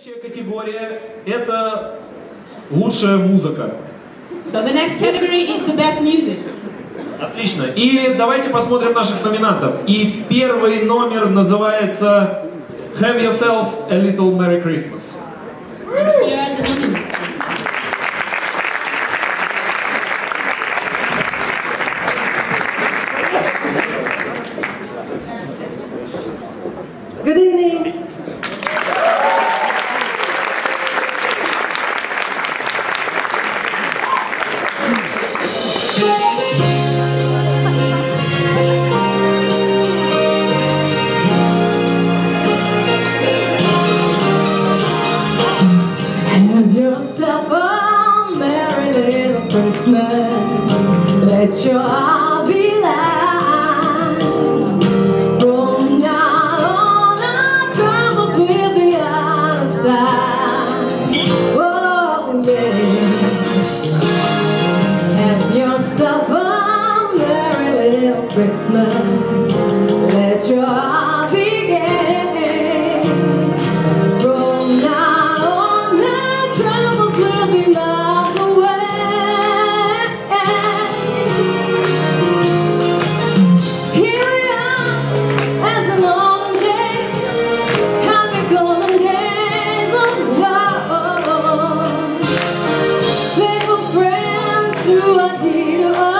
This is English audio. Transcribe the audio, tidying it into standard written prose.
Следующая категория – это лучшая музыка. So the next category is the best music. Отлично. И давайте посмотрим наших номинантов. И первый номер называется Have Yourself a Little Merry Christmas. Here are the nominees. Good evening. Have yourself a merry little Christmas. Let your heart be light. From now on, our troubles will be out of sight. Oh yeah. Have yourself a merry little Christmas. Let your heart be gay. From now on, our troubles will be miles away. Here we are, as an autumn day, happy golden days of love. Faithful friends who are dear to us.